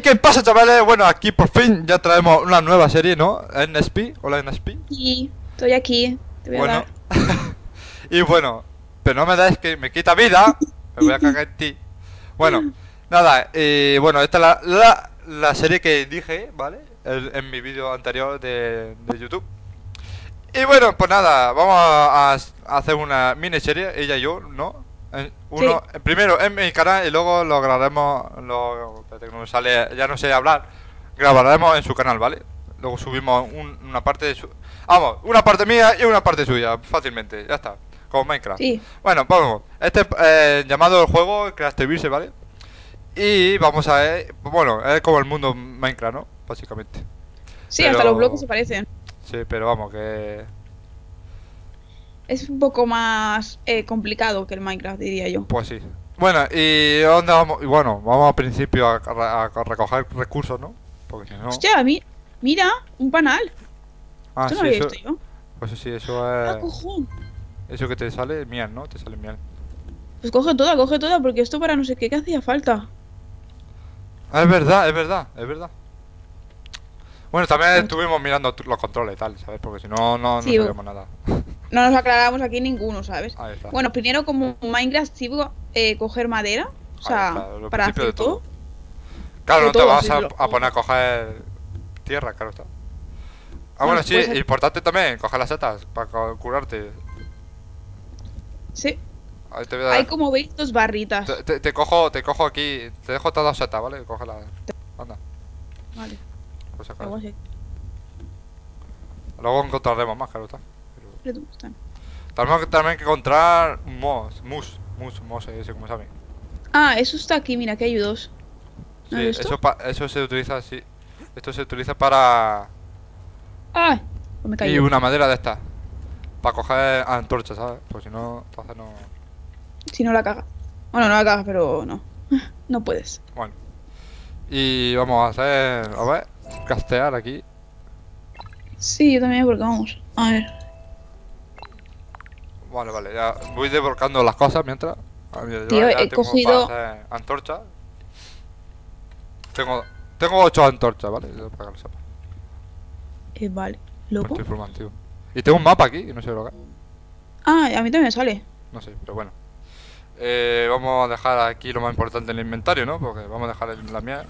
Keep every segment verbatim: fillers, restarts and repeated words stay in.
qué pasa, chavales? Bueno, aquí por fin ya traemos una nueva serie, ¿no? N S P, hola N S P. Sí, estoy aquí. Te voy a Bueno, dar. y bueno, pero no me des que me quita vida, me voy a cagar en ti. Bueno, nada, y bueno, esta es la, la, la serie que dije, ¿vale? El- en mi vídeo anterior de, de YouTube. Y bueno, pues nada, vamos a, a hacer una miniserie, ella y yo, ¿no? En- Sí. Uno, primero en mi canal y luego lo grabaremos, lo, espérate que no me sale, ya no sé hablar, grabaremos en su canal, ¿vale? Luego subimos un- una parte de su... Vamos, una parte mía y una parte suya, fácilmente, ya está, como Minecraft. Sí. Bueno, vamos, este eh, llamado el juego Craftverse, ¿vale? Y vamos a ver, bueno, es como el mundo Minecraft, ¿no? Básicamente. Sí, hasta los bloques Pero... se parecen. Sí, pero vamos, que... Es un poco más eh, complicado que el Minecraft, diría yo. Pues sí. Bueno, ¿y dónde vamos? Y bueno, vamos al principio a, a- a recoger recursos, ¿no? Porque si no... Hostia, mi- mira, un panal. Ah, Esto no sí, lo había eso... visto yo. Pues sí, eso Ah, es... cojón. Eso que te sale miel, ¿no? Te sale miel. Pues coge toda, coge toda, porque esto para no sé qué, ¿qué hacía falta? Ah, es verdad, es verdad, es verdad. Bueno, también Mucho. estuvimos mirando t- los controles y tal, ¿sabes? Porque si no, no, no Sí, sabíamos nada. no nos aclaramos aquí ninguno, ¿sabes? Ahí está. Bueno, primero como Minecraft, sí, eh, coger madera. O Ahí sea, está, lo para principio hacer de todo. todo. Claro, De no te todo, vas sí, a, lo- a poner a coger tierra, claro está. Ah, Bueno, bueno, sí, pues aquí- importante también, coger las setas para cu- curarte. Sí. Ahí te voy a Hay dar... como veis dos barritas. Te, te- te cojo, te cojo aquí, te dejo todas las setas, ¿vale? Cógela. Anda, Vale, pues acá. algo así. Luego encontraremos más, claro está. Pero tú, están. Tenemos que también que encontrar mus, mus, mus, mus, ese como saben. Ah, eso está aquí, mira, que hay dos. ¿No Sí, has visto? eso, pa- eso se utiliza así. Esto se utiliza para... ¡Ah! Pues me Y caí. una madera de esta. Para coger antorchas, ¿sabes? Pues si no, entonces no... Si no la caga. Bueno, no la cagas, pero no. No puedes. Bueno. Y vamos a hacer... A ver, castear aquí. Sí, yo también, porque vamos. A ver. Vale, vale, ya voy desbrocando las cosas mientras. Ah, mira, yo Tío, ya he tengo cogido- para hacer antorchas. Tengo, tengo ocho antorchas, ¿vale? Para que lo sepas. Eh, vale. Punto Luego. informativo. Y tengo un mapa aquí, y no sé lo que es. Ah, a mí también me sale. No sé, pero bueno. Eh, vamos a dejar aquí lo más importante en el inventario, ¿no? Porque vamos a dejar el- la miel.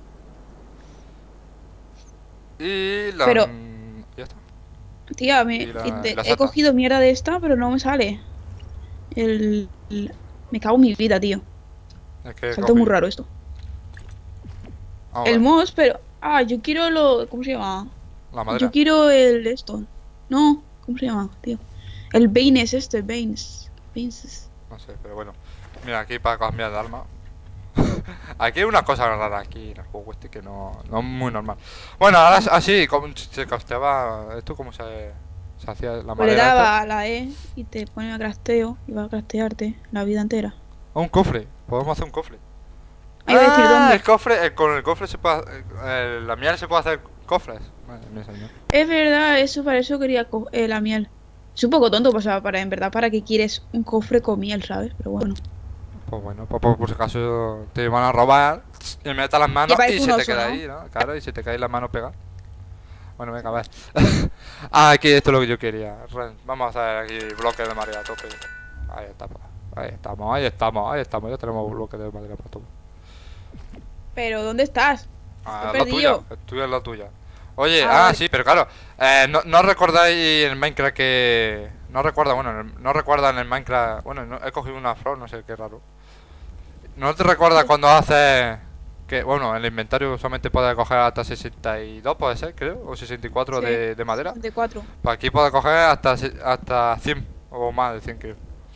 Y la... Pero- Ya está. Tía, me, Y la- y te- la he seta. cogido mierda de esta, pero no me sale. El... el- Me cago en mi vida, tío. Es que Salto cogí- muy raro esto. Vamos a El ver, moss, pero... Ah, yo quiero lo... ¿Cómo se llama? la madera. Yo quiero el esto. No, ¿cómo se llama, tío? El Baines este, Baines. Baines. No sé, pero bueno. Mira, aquí para cambiar de arma. Aquí hay una cosa rara aquí en el juego este que no, no es muy normal. Bueno, ahora es así, como se casteaba. ¿Esto cómo se, se hacía la Pues le madera? daba a la E y te pone a crafteo y va a craftearte la vida entera. esta? Ah, un cofre. Podemos hacer un cofre. Ahí va a decir Ah, dónde. el cofre, eh, con el cofre se puede hacer, eh, la miel se puede hacer cofres. Madre mía, señor. Es verdad, eso para eso quería co- eh, la miel. Es un poco tonto, pues, para en verdad, para que quieres un cofre con miel, ¿sabes? Pero bueno. Pues bueno, pues, por, por si acaso te van a robar y metas las manos parece y un se te oso, queda ¿no? ahí, ¿no? Claro, y se te cae la mano pegada. Bueno, venga, a ver. Ah, aquí esto es lo que yo quería. Re- Vamos a hacer aquí bloques de madera a tope. Ahí estamos, ahí estamos, ahí estamos, ahí estamos. Ya tenemos bloques de madera para todo. Pero, ¿dónde estás? Ah, Te he la tuya, perdido. la tuya es la tuya. Oye, Ah, ah, vale. sí, pero claro, eh, no, no recordáis en Minecraft que... No recuerda, bueno, en el- no recuerda en el Minecraft... Bueno, no- he cogido una flor, no sé qué raro. ¿No te recuerda cuando haces... Que, bueno, en el inventario solamente puedes coger hasta sesenta y dos, puede ser, creo, o sesenta y cuatro Sí. de, de madera? De cuatro. Pues aquí puedes coger hasta, se- hasta cien, o más de cien, creo.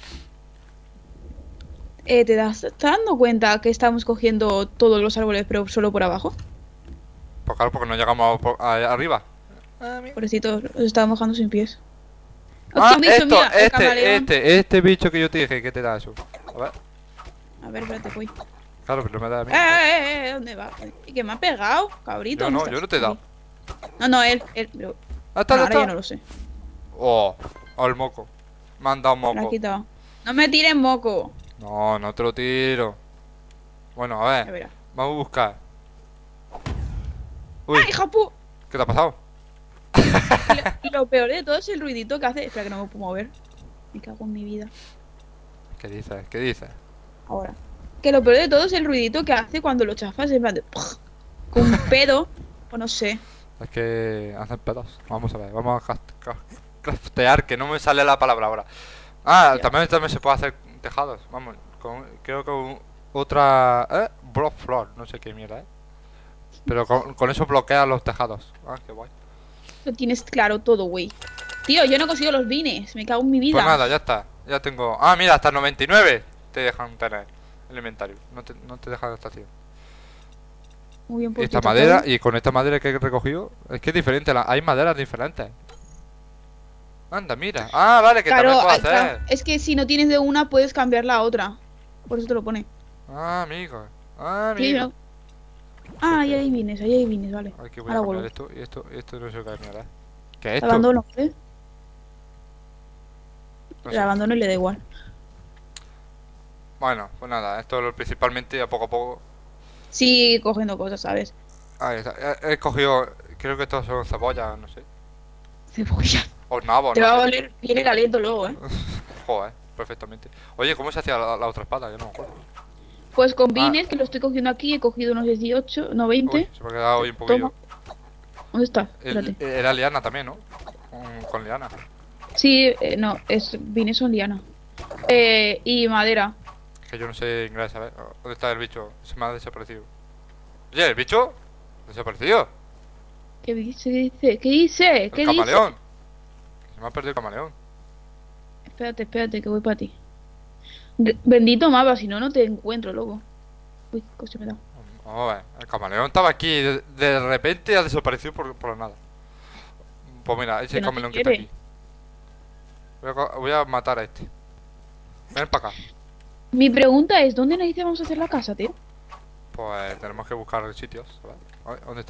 Eh, ¿te das, ¿te estás dando cuenta que estamos cogiendo todos los árboles, pero solo por abajo? Pues claro, porque no llegamos por, a- arriba. Ah, mira. Pobrecito, los estaba mojando sin pies. Ah, ¡Hostia, un bicho, esto, mira! El este, camaleón. este, este bicho que yo te dije, ¿qué te da eso? A ver, A ver, espérate, voy. claro, pero no me da a mí. ¡Eh, eh, eh! ¿Dónde va? ¿Y que me ha pegado, cabrito? Yo no, ¿Dónde yo estás? no te he dado. Ahí. No, no, él, él. Pero... Ah, está, bueno, está. ahora ya no lo sé. Oh, al moco. Me han dado un Me lo ha moco. quitado. No me tires moco. No, no te lo tiro. Bueno, a Ya ver, verás. vamos a buscar. Uy, ¡Ay, Japu! ¿qué te ha pasado? Y lo, lo peor de todo es el ruidito que hace. Espera, que no me puedo mover. Me cago en mi vida. ¿Qué dices? ¿Qué dices? Ahora. Que lo peor de todo es el ruidito que hace cuando lo chafas. En plan de. ¡puf! Con un pedo. O no sé. Es que hacen pedos. Vamos a ver, vamos a craft- craft- craftear, que no me sale la palabra ahora. Ah, Ya. también, también se puede hacer tejados. Vamos, con, creo que un- otra... ¿Eh? Block floor, no sé qué mierda, ¿eh? Pero con, con eso bloquea los tejados. Ah, qué guay. Lo tienes claro todo, güey. Tío, yo no consigo los vines. Me cago en mi vida. Pues nada, ya está. Ya tengo... Ah, mira, hasta noventa y nueve te dejan tener el inventario. No te, no te dejan estación. Muy bien, Y por esta ti, madera, Tocado. y con esta madera que he recogido, es que es diferente, la- hay maderas diferentes. Anda, mira. Ah, vale, que Claro, también puedo ah, claro, hacer. es que si no tienes de una, puedes cambiarla a otra. Por eso te lo pone. Ah, amigo. Ah, Sí, amigo. yo- Ah, ahí hay vines, ahí hay vines, vale. Aquí voy a Ahora cambiar vuelvo. esto y esto y esto no sé qué mierda. ¿Qué es esto? Abandono, ¿eh? No El sé. abandono y le da igual. Bueno, pues nada, esto lo principalmente a poco a poco. Sigue cogiendo cosas, ¿sabes? Ahí está. He, he cogido, creo que estos son cebollas, no sé. Cebolla. O nabos, Te va a no sé. oler bien el aliento luego, ¿eh? Joder, perfectamente. Oye, ¿cómo se hacía la, la otra espada? Yo no me acuerdo. Pues con Ah. vines, que lo estoy cogiendo aquí, he cogido unos dieciocho, no Uy, veinte. se me ha quedado hoy un poquillo. Toma. ¿Dónde está? El- Espérate. era liana también, ¿no? Con, con liana. Sí, eh, no, es vines son liana. Eh, y madera. Que yo no sé inglés, a ver. ¿Dónde está el bicho? Se me ha desaparecido. Oye, ¿el bicho? ¿Desaparecido? ¿Qué dice? ¿Qué dice? ¿Qué dice? ¿El ¿Qué dice? camaleón? Se me ha perdido el camaleón. Espérate, espérate, que voy para ti. Re- Bendito mapa, si no, no te encuentro, loco. Uy, qué cosa me da. Vamos a ver. El camaleón estaba aquí. De, de repente ha desaparecido por, por la nada. Pues mira, ese Que no te camaleón que está quiere. aquí. Voy a, co- voy a matar a este. Ven para acá. Mi pregunta es, ¿dónde narices vamos a hacer la casa, tío? Pues tenemos que buscar sitios. A ver, a ver, ¿dónde está?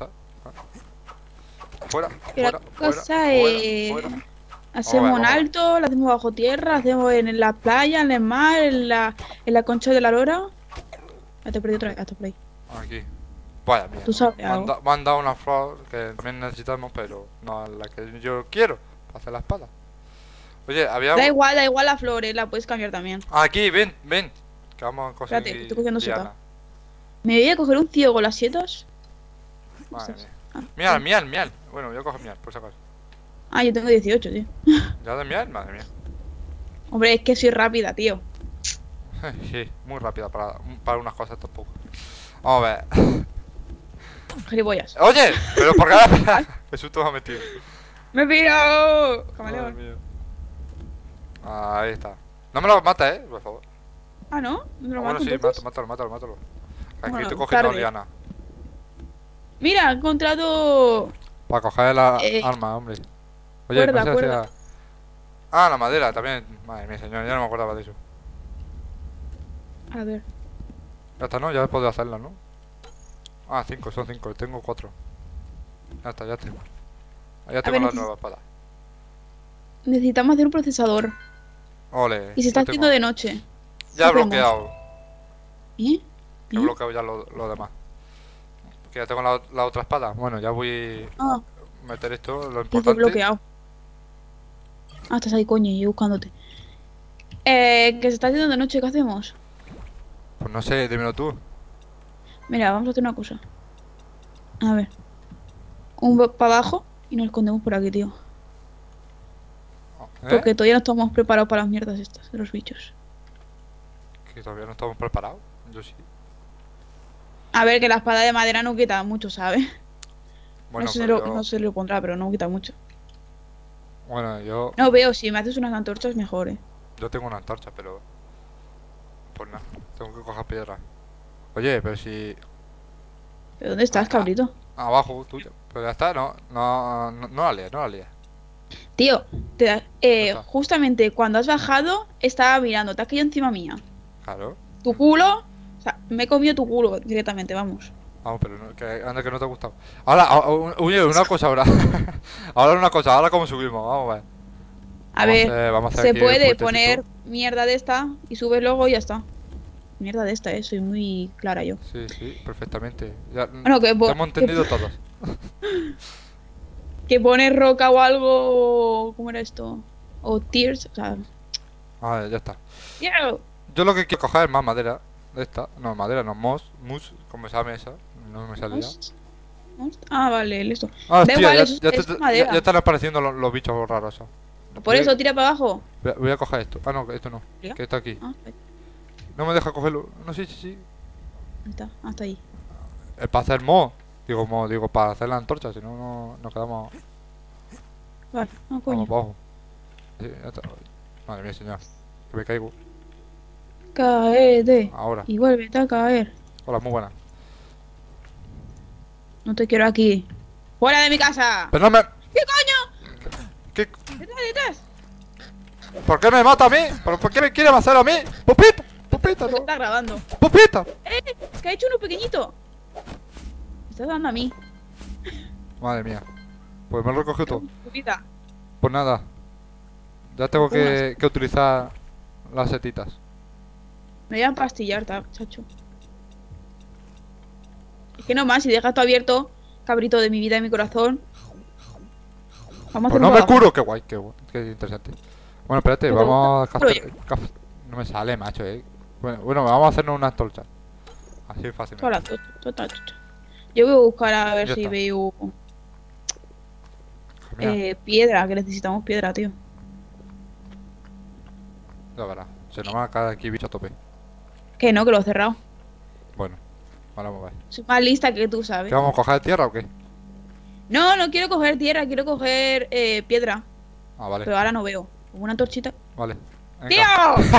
Ah. Fuera, Que la fuera, fuera, cosa fuera, es... fuera. Hacemos Vamos a ver, en vamos a ver. alto, la hacemos bajo tierra, hacemos en, en la playa, en el mar, en la, en la concha de la lora. Ah, te perdí otra vez, hasta por ahí. Aquí. Vaya mierda. Tú sabes Me han, algo. da- me han dado una flor que también necesitamos, pero no la que yo quiero para hacer la espada. Oye, había... Da igual, da igual la flor, eh, la puedes cambiar también. Ah, aquí, ven, ven. Que vamos a conseguir... Espérate, que estoy cogiendo liana. seta. ¿Me voy a coger un ciego las setas? Madre Estas. mía. Ah, Miel, miel, miel. Bueno, voy a coger miel, por si acaso. ah, yo tengo dieciocho, tío. ¿Ya de miel? Madre mía. Hombre, es que soy rápida, tío. Sí, muy rápida para, para unas cosas tampoco. Vamos a ver. Gilipollas. Oye, pero por qué... Qué susto me ha metido. ¡Me he pirado! Madre Camaleón. mía. Ahí está. No me lo mates, eh, por favor. Ah, ¿no? ¿Me lo Ah, bueno, mato sí, entonces? mátalo, mátalo, mátalo, mátalo. Aquí Bueno, estoy cogiendo tarde. liana. Mira, he encontrado... Para coger la Eh, arma, hombre. Oye, cuerda, no se cuerda. hacía... Ah, la madera también. Madre mía, señor, ya no me acordaba de eso. A ver. Ya está, ¿no? Ya he podido hacerla, ¿no? Ah, cinco, son cinco. Tengo cuatro. Ya está, ya tengo. Ya tengo ver, la neces- nueva espada. Necesitamos hacer un procesador. Ole. Y se está ya haciendo tengo. de noche. Ya he hacemos? bloqueado. ¿Eh? He ¿Eh? bloqueado ya lo, lo demás. Que ya tengo la, la otra espada. Bueno, ya voy Ah, a meter esto, lo que te he importante. bloqueado. Ah, estás ahí, coño, y yo buscándote. Eh, que se está haciendo de noche, ¿qué hacemos? Pues no sé, dímelo tú. Mira, vamos a hacer una cosa. A ver. Un para abajo y nos escondemos por aquí, tío. ¿Eh? Porque todavía no estamos preparados para las mierdas estas de los bichos. Que todavía no estamos preparados. Yo sí. A ver, que la espada de madera no quita mucho, ¿sabes? Bueno, no, se pero lo, yo... no se lo pondrá, pero no quita mucho. Bueno, yo... No veo, si me haces unas antorchas mejor, eh. Yo tengo una antorcha, pero... Pues nada, tengo que coger piedra. Oye, pero si... ¿Pero dónde estás, cabrito? Abajo, tuyo. Pero ya está, no, no, no, no la líes, no la líes. Tío, te da- eh, está. justamente cuando has bajado, estaba mirando, te has caído encima mía. Claro. Tu culo, o sea, me he comido tu culo directamente, vamos. Vamos, pero no, que anda que no te ha gustado. Ahora, a- a- un- oye, una cosa ahora. Ahora una cosa, ahora cómo subimos, vamos a ver. A Vamos ver, hacer- vamos a hacer se aquí el puede puentecito. poner mierda de esta y subes luego y ya está. Mierda de esta, eh, soy muy clara yo. Sí, sí, perfectamente. Ya, Bueno, que, te po- hemos que- entendido todos. Que pone roca o algo. ¿Cómo era esto? O tears, o sea. Ah, ya está. ¡Yo! Yo lo que quiero coger es más madera. De esta. No, madera, no, mos, mus, como se llama esa. No me sale ya. Most- most- Ah, vale, listo. Ah, Da hostia, igual, ya, eso, ya, eso te- es ya- madera. ya están apareciendo los, los bichos raros esos. Por Voy a- eso, tira para abajo. Voy a, voy a coger esto. Ah, no, esto no. ¿Ya? Que está aquí. Ah, ahí No me deja cogerlo. No, sí, sí, sí. está, hasta ahí. Es para hacer mo. Digo, mo, digo, para hacer la antorcha. Si no, no nos quedamos. Vale, ah, Vamos coño. para abajo. Sí, ya está. Madre mía, señor. Que me caigo. Caete. Ahora. Y vuélvete a caer. Hola, muy buena. No te quiero aquí. ¡Fuera de mi casa! Pero no me. ¿Qué coño? ¿Qué? ¡Detrás, detrás! ¿Por qué me mata a mí? ¿Por, por qué me quiere matar a mí? ¡Pupita! ¡Pupita! Me No. está grabando. ¡Pupita! ¡Eh! ¿Qué ha hecho uno pequeñito? Me estás dando a mí. Madre mía. Pues me lo recogió todo. Pupita. Pues nada. Ya tengo que, que utilizar las setitas. Me voy a empastillar, ta- chacho. Es que no más, si dejas todo abierto, cabrito de mi vida y mi corazón. Vamos a Pues hacer no un me trabajo. curo, qué guay, qué, guay, qué interesante. Bueno, espérate, Pero vamos a curo cascar- caf- No me sale, macho, eh. Bueno, bueno, vamos a hacernos una antorcha. Así fácil. Hola, to- to- to- to- Yo voy a buscar a ver Ya si está. veo Mira, eh, piedra, que necesitamos piedra, tío. ya verás. Se nos va a caer aquí bicho a tope. Que no, que lo he cerrado. Bueno, vale, vamos a ver. Soy más lista que tú, ¿sabes? ¿Qué vamos a coger tierra o qué? No, no quiero coger tierra, quiero coger eh, piedra. Ah, vale. Pero ahora no veo. Como una torchita. Vale. Venga. ¡Tío!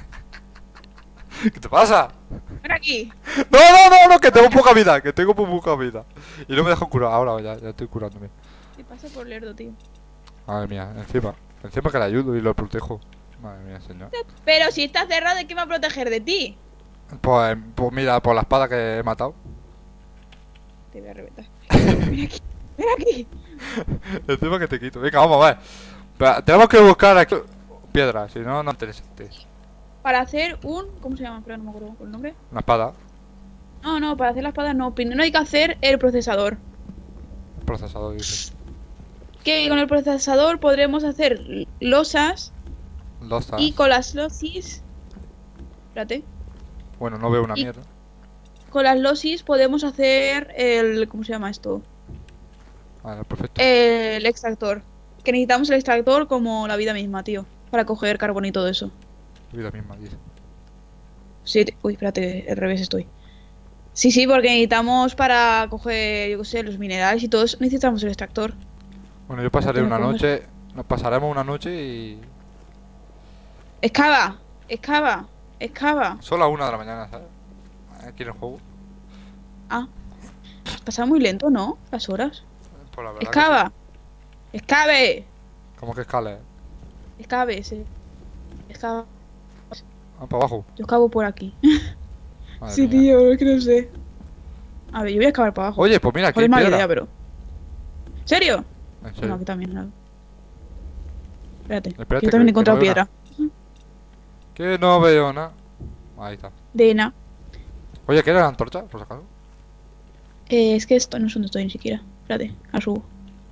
¿Qué te pasa? ¡Ven aquí! No, no, no, no, que tengo poca vida, que tengo muy poca vida. Y no me dejo curar, ahora ya, ya estoy curándome. ¿Qué pasa por lerdo, tío? Madre mía, encima. Encima que le ayudo y lo protejo. Madre mía, señor. Pero si está cerrado, ¿de qué va a proteger de ti? Pues, pues mira, por la espada que he matado. Te voy a reventar. Ven aquí. Ven aquí. Encima que te quito. Venga, vamos a ver. Pero tenemos que buscar aquí piedras, si no, no es interesante. Para hacer un... ¿Cómo se llama? Pero no me acuerdo el nombre. Una espada, No, no, para hacer la espada no. Primero hay que hacer el procesador. procesador, dice. Que con el procesador podremos hacer losas. Losas. Y con las losis... Espérate. Bueno, no veo una y- mierda. Con las losis podemos hacer el... ¿Cómo se llama esto? Vale, perfecto. El extractor. Que necesitamos el extractor como la vida misma, tío. Para coger carbón y todo eso. Vida misma, dice. Sí, te- uy, espérate, al revés estoy. Sí, sí, porque necesitamos para coger, yo qué sé, los minerales y todo eso, necesitamos el extractor. Bueno, yo pasaré Pero una ¿cómo? noche. Nos pasaremos una noche y. Excava, excava, excava. Solo a una de la mañana, ¿sabes? Aquí en el juego. Ah, pasa muy lento, ¿no? Las horas. Pues la verdad. que Excava, excave, sí. ¿Cómo que escala? excave, sí. Excava. Ah, para abajo. Yo excavo por aquí. Madre Sí, mía. tío, es que no sé. A ver, yo voy a excavar para abajo. Oye, pues mira, aquí ¿Cuál hay es mala piedra. idea, pero. ¿Serio? En No, serio. aquí también. No. Espérate, Espérate, que yo también he que- que encontrado no veo piedra. Que no veo nada. Ahí está. De na. Oye, ¿quieres la antorcha? Por si acaso. Eh, es que esto no sé dónde estoy ni siquiera. Espérate, a subo.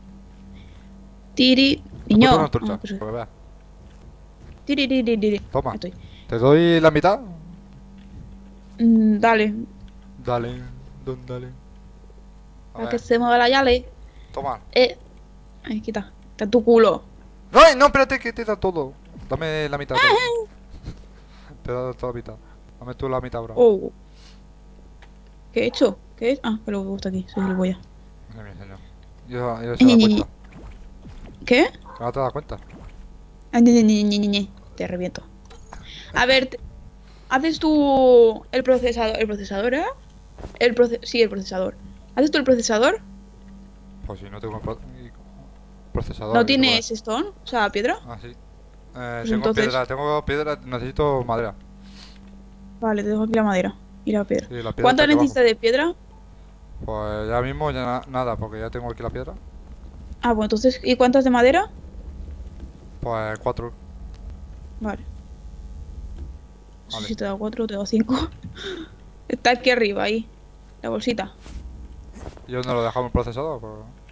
Tiri. Ponte Niño. una antorcha, Ah, pues, para que veas. tiri, tiri, tiri. Toma. Ahí estoy. ¿Te doy la mitad? Mm, dale, Dale, don, dale. A para ver, que se mueva la llave. toma. Eh. Ay, quita. Está en tu culo. No, no, espérate que te da todo. Dame la mitad. todo. Te he dado toda la mitad. Dame tú la mitad, bro. Oh. ¿Qué he hecho? ¿Qué es? Ah, que luego está aquí. Soy gilipollas. Madre mía, señor. Yo, yo se da cuenta. ¿Qué? ¿Que no te das cuenta? Ah, ñe, ñe, ñe, ñe, ñe, ñe. Te reviento. A ver, te- haces tú el procesador. ¿El procesador era? El proce sí, el procesador. ¿Haces tú el procesador? Pues si no tengo pro- y- procesador. ¿No ¿qué tienes stone? O sea, piedra. puedo- Ah, sí. Eh, Pues tengo entonces- piedra, tengo piedra, necesito madera. Vale, te dejo aquí la madera y la piedra. Sí, la piedra ¿Cuánto está aquí abajo. necesitas de piedra? Pues ya mismo ya na- nada, porque ya tengo aquí la piedra. Ah, bueno, entonces, ¿y cuántas de madera? Pues cuatro. Vale. No sé Vale. si te da cuatro o te da cinco. Está aquí arriba, ahí. La bolsita. ¿Y dónde lo dejamos el procesador? Pues...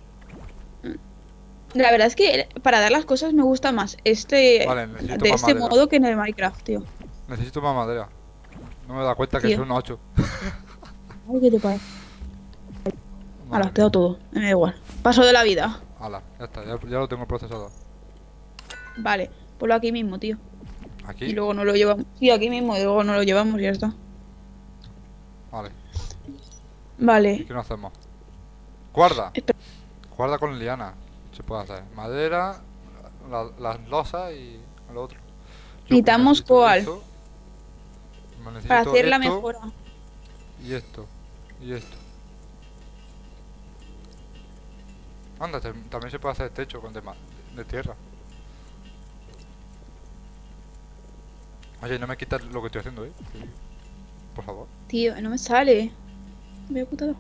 La verdad es que para dar las cosas me gusta más este Vale, necesito de más este madera. modo que en el Minecraft, tío. Necesito más madera. No me he dado cuenta que Tío. son ocho. Ay, ¿qué te parece? Madre Ahora, te da mía. todo. Me da igual. Paso de la vida. Hala, ya está, ya, ya lo tengo procesado. Vale, ponlo aquí mismo, tío. Y ¿Aquí? luego no lo llevamos. Sí, aquí mismo, y luego no lo llevamos y ya está. Vale. ¿Y Vale. qué nos hacemos? Guarda. Espera. Guarda con liana. Se puede hacer. Madera, la- las losas y lo otro. Yo Necesitamos necesito coal. eso, me necesito Para hacer la esto, mejora. Y esto. Y esto. Anda, te- también se puede hacer techo con de, ma- de tierra. Oye, no me quitas lo que estoy haciendo, ¿eh? Por favor. Tío, no me sale. Me he putado.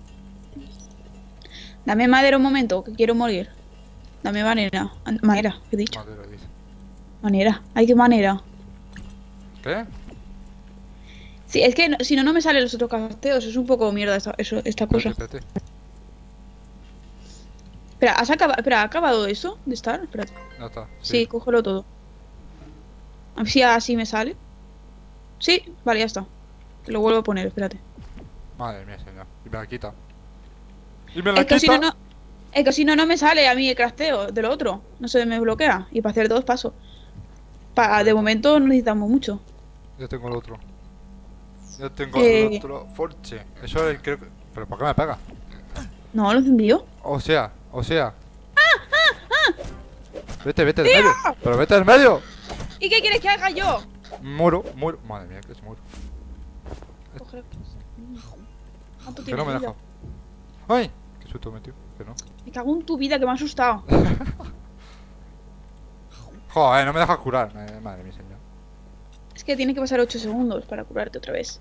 Dame madera un momento, que quiero morir. Dame manera. An- Manera, ¿qué he dicho? Madera, dice. Manera. Ay, qué manera. ¿Qué? Sí, es que no- si no, no me salen los otros casteos. Es un poco mierda esta, eso, esta cosa. Espérate, espérate. Espera, ¿has acabado, espera, ¿ha acabado eso de estar? Espérate. Ya está. Sí, cógelo todo. A ver si así me sale. Sí, vale, ya está. Te lo vuelvo a poner, espérate. Madre mía, señor. Y me la quita. Y me la Es que si no, quita. no. Es que si no, no me sale a mí el crasteo de lo otro. No se me bloquea. Y para hacer dos pasos. Pa, de momento no necesitamos mucho. Yo tengo el otro. Yo tengo Eh. el otro Forche. Eso es, creo que... ¿Pero por qué me pega? No, lo encendió. O sea, o sea. Vete, vete del medio. Pero vete del medio. ¿Y qué quieres que haga yo? Muero, muero. Madre mía, que se muero. Coger- ¿Cuánto Que no tienes me de deja. vida? ¡Ay! Qué susto me metió. Que no. Me cago en tu vida, que me ha asustado. Joder, no me deja curar. Madre, madre mía, señor. Es que tiene que pasar ocho segundos para curarte otra vez.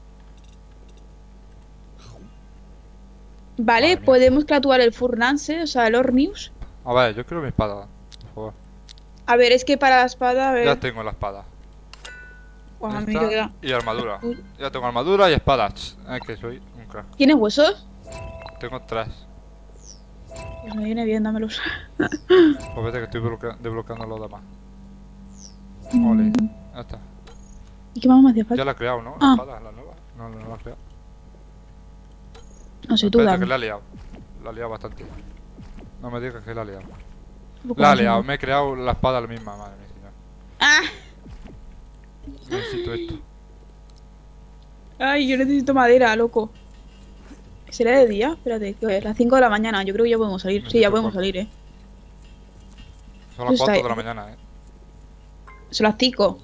Vale, Madre mía. podemos clatuar el Furnace, o sea, el Ornius. A ver, yo quiero mi espada. Por favor. A ver, es que para la espada, a ver. Ya tengo la espada. Pues a Ya mí está. me queda. Y armadura. Uy. Ya tengo armadura y espada. Ch, Es que soy un crack. ¿Tienes huesos? Tengo tres. Pues me viene bien, dámelos. Pues vete que estoy bloquea- desbloqueando los demás. Ole. Ya está. ¿Y qué más me hacía falta? Ya la he creado, ¿no? La Ah. espada, la nueva. No, no, no la he creado. No sé, tú Espérate dame. que la he liado. La he liado bastante. No me digas que la he liado. Un poco La he más, liado. ¿no? Me he creado la espada la misma, madre mía, señor. ¡Ah! Necesito esto. Ay, yo necesito madera, loco. ¿Será de día? Espérate, que es las cinco de la mañana. Yo creo que ya podemos salir. Sí, ya Necesito podemos cuarto. salir, eh. Son las Está cuatro ahí. de la mañana, eh. Son las cinco.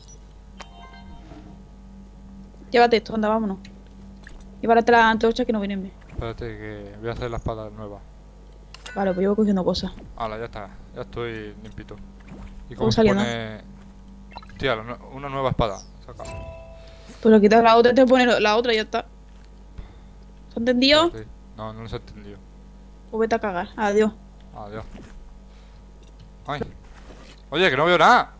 Llévate esto, anda, vámonos. Llévate la antorcha que no vienen bien. Espérate que voy a hacer la espada nueva. Vale, pues yo voy cogiendo cosas. Hala, ya está. Ya estoy limpito. ¿Y Voy cómo se saliendo. pone...? Tía, la nue- una nueva espada. Saca. Pues lo quitas la otra y te pones la otra y ya está. ¿Se ha entendido? Sí. No, no se ha entendido. Pues vete a cagar. Adiós. Adiós. Ay. Oye, que no veo nada.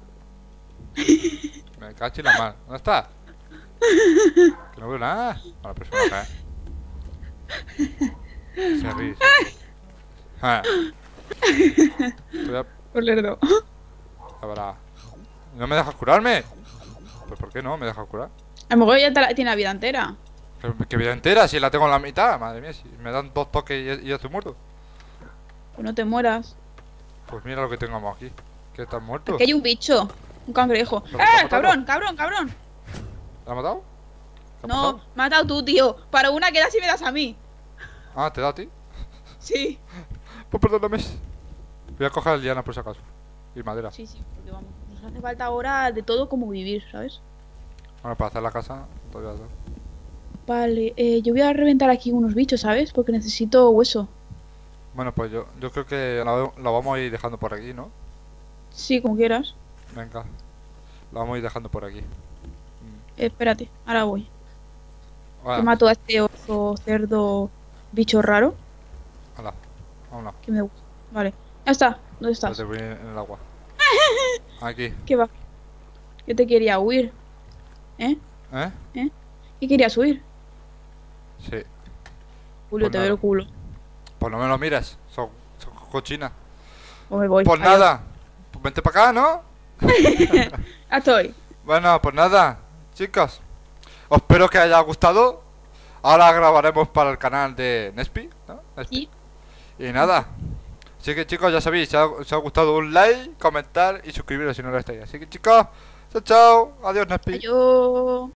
Me cacho en la mano. ¿Dónde está? Que no veo nada. A la persona acá, eh. Se ríe. se ríe. Ah. Estoy a... Por lerdo. a verá. ¿No me dejas curarme? Pues ¿por qué no me dejas curar? A lo mejor ya te la- tiene la vida entera. Pero que vida entera, si la tengo en la mitad. Madre mía, si me dan dos toques y ya, y ya estoy muerto. Pues no te mueras. Pues mira lo que tengamos aquí. ¿Que estás muerto? Aquí hay un bicho. Un cangrejo. ¿Lo está ¡Eh! matando? ¡Cabrón, cabrón, cabrón! ¿La has matado? ¿Qué ha No, pasado? matado tú, tío. Para una que das y me das a mí. Ah, ¿te da a ti? Sí. Pues perdóname. Voy a coger liana por si acaso. Y madera. Sí, sí, porque vamos. Nos hace falta ahora de todo como vivir, ¿sabes? Bueno, para hacer la casa todavía da. Vale, eh, yo voy a reventar aquí unos bichos, ¿sabes? Porque necesito hueso. Bueno, pues yo, yo creo que la, la vamos a ir dejando por aquí, ¿no? Sí, como quieras. Venga. La vamos a ir dejando por aquí. Eh, espérate, ahora voy. Hala, Que mato a este oso, cerdo, bicho raro. hala, vámonos. Que me gusta. Vale. Ya está. ¿Dónde estás? Espérate, voy en el agua. Aquí. ¿Qué va? Yo te quería huir. ¿Eh? ¿Eh? ¿Eh? ¿Qué querías huir? Sí. Julio, Pues te nada. veo el culo. Pues no me lo mires. Son, son cochinas. O me voy. Pues Adiós. nada, pues vente para acá, ¿no? Ya estoy. Bueno, pues nada, chicos. Os espero que haya gustado. Ahora grabaremos para el canal de Nespi, ¿no? Nespi. Y Y nada. Así que chicos, ya sabéis, si os ha, si os ha gustado un like, comentar y suscribiros si no lo estáis. Así que chicos, chao, chao. Adiós, Nespi. adiós.